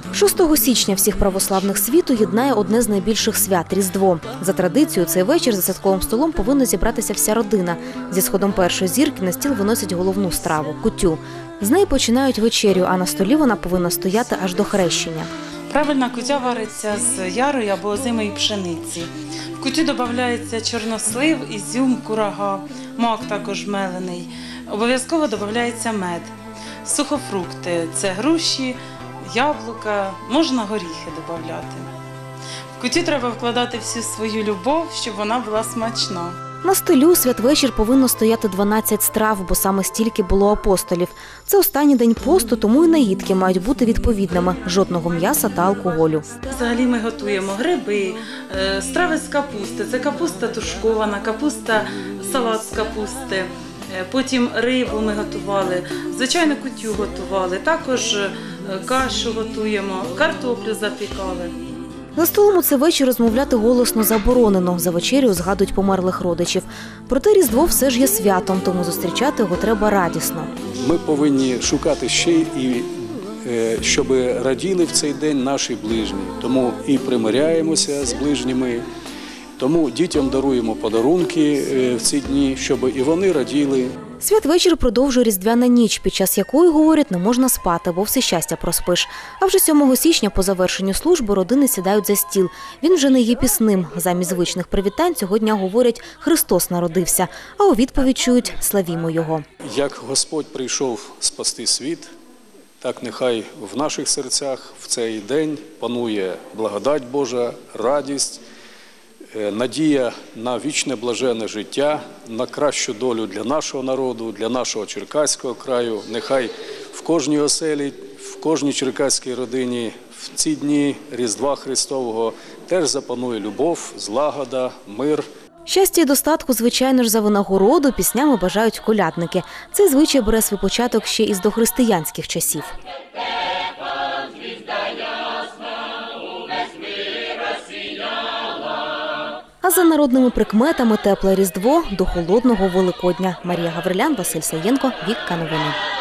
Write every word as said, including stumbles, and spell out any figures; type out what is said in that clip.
шостого січня всіх православних світу єднає одне з найбільших свят – Різдво. За традицією, цей вечір за святковим столом повинна зібратися вся родина. Зі сходом першої зірки на стіл виносять головну страву – куттю. З неї починають вечерю, а на столі вона повинна стояти аж до хрещення. Правильна куття вариться з ярої або озимої пшениці. В куттю додається чорнослив, ізюм, курага, мак також мелений. Обов'язково додається мед. Сухофрукти – це груші, яблука, можна горіхи додати. В куттю треба вкладати всю свою любов, щоб вона була смачна. На столі у святвечір повинно стояти дванадцять страв, бо саме стільки було апостолів. Це останній день посту, тому і наїдки мають бути відповідними – жодного м'яса та алкоголю. Взагалі ми готуємо гриби, страви з капусти. Це капуста тушкована, капуста, салат з капусти. Потім рибу ми готували, звичайно куттю готували, також кашу готуємо, картоплю запікали. За столом у цей вечір розмовляти голосно заборонено. За вечерю згадують померлих родичів. Проте Різдво все ж є святом, тому зустрічати його треба радісно. Ми повинні шукати ще і, щоб раділи в цей день наші ближні. Тому і примиряємося з ближніми, тому дітям даруємо подарунки в ці дні, щоб і вони раділи. Святвечір продовжує різдвяна ніч, під час якої, говорять, не можна спати, бо все щастя проспиш. А вже сьомого січня по завершенню служби родини сідають за стіл. Він вже не є пісним. Замість звичних привітань цього дня говорять «Христос народився», а у відповідь чують «Славімо Його». Як Господь прийшов спасти світ, так нехай в наших серцях в цей день панує благодать Божа, радість, надія на вічне блаженне життя, на кращу долю для нашого народу, для нашого Черкаського краю. Нехай в кожній оселі, в кожній черкаській родині в ці дні Різдва Христового теж запанує любов, злагода, мир. Щастя і достатку, звичайно ж, за винагороду піснями бажають колядники. Цей звичай бере свій початок ще із дохристиянських часів. А за народними прикметами тепле Різдво до холодного Великодня. Марія Гаврилян, Василь Саєнко, Вікка Новини.